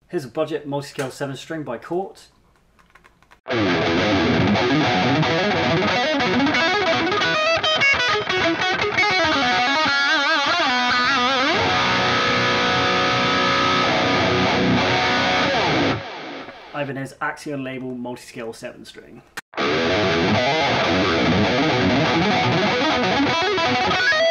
Here's a budget multi-scale 7-string by Cort. Ibanez Axion label multi-scale 7-string.